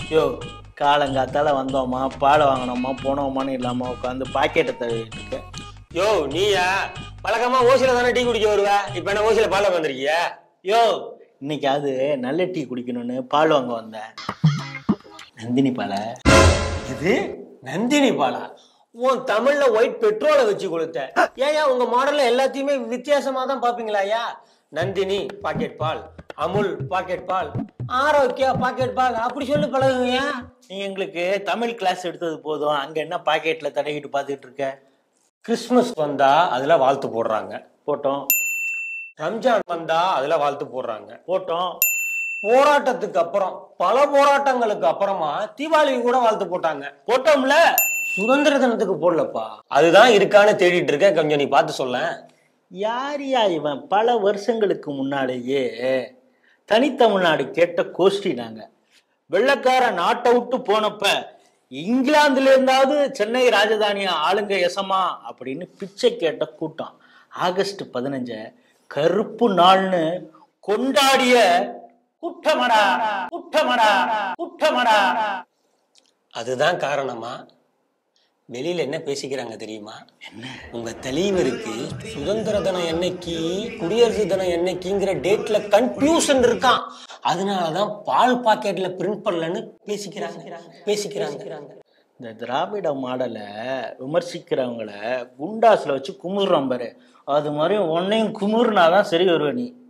யோ காலங்காத்தால வந்தோமா பாலை வாங்கினோமா போனோமான்னு இல்லாமல் உட்காந்து பாக்கெட்டை தழுவிட்டு இருக்கேன். யோ நீயா பழக்கமா ஓசில தானே டீ குடிக்க வருவ, இப்ப என்ன ஓசில பால் வந்திருக்கிய? யோ இன்னைக்காவது நல்ல டீ குடிக்கணும்னு பால் வாங்க வந்தேன். நந்தினி பாலை. இது நந்தினி பாலா? உன் தமிழ்ல ஒயிட் பெட்ரோலை வச்சு கொடுத்த. ஏயா உங்க மாடல்ல எல்லாத்தையுமே வித்தியாசமா தான் பாப்பீங்களா? ஐயா நந்தினி பாக்கெட் பால், அமுல் பாக்கெட் பால், ஆரோக்கியா பாக்கெட் பால், அப்படி சொல்லி பழகுங்க. நீ எங்களுக்கு தமிழ் கிளாஸ் எடுத்தது போதும், அங்க என்ன பாக்கெட்ல தடவிட்டு பார்த்துட்டு இருக்க? கிறிஸ்துமஸ் வந்தா அதுல வாழ்த்து போடுறாங்க, போட்டோம். ரம்ஜான் வந்தா அதுல வாழ்த்து போடுறாங்க, போட்டோம். போராட்டத்துக்கு அப்புறம் பல போராட்டங்களுக்கு அப்புறமா தீபாவளிக்கு கூட வாழ்த்து போட்டாங்க. போட்டோம்ல. சுதந்திர தினத்துக்கு போடலப்பா. அதுதான் இருக்கான்னு தேடிட்டு இருக்க, கொஞ்சம் நீ பார்த்து சொல்ல. யாரியா இவன்? பல வருஷங்களுக்கு முன்னாலேயே தனித்தமிழ்நாடு கேட்ட கோஷ்டி நாங்க. வெள்ளக்கார நாட்டை விட்டு போனப்ப இங்கிலாந்துல இருந்தாவது சென்னை ராஜதானியா ஆளுங்க எசமா அப்படின்னு பிச்சை கேட்ட கூட்டம். ஆகஸ்ட் 15 கருப்பு நாள்னு கொண்டாடிய குற்றமடா குற்றமடா குற்றமடா. அதுதான் காரணமா? வெளியில என்ன பேசிக்கிறாங்க தெரியுமா? உங்க தலைவருக்கு சுதந்திர தினம் என்னைக்கு குடியரசு தினம் என்னைக்குங்கிற டேட்ல கன்ஃபியூஷன் இருக்கான், அதனாலதான் பால் பாக்கெட்ல பிரிண்ட் பண்ணலன்னு பேசிக்கிறாங்க. இந்த திராவிட மாடலை விமர்சிக்கிறவங்கள குண்டாஸ்ல வச்சு குமுறுறோம் பாரு, அது மாதிரி உன்னையும் குமுறுனாதான் சரி வருவ நீ.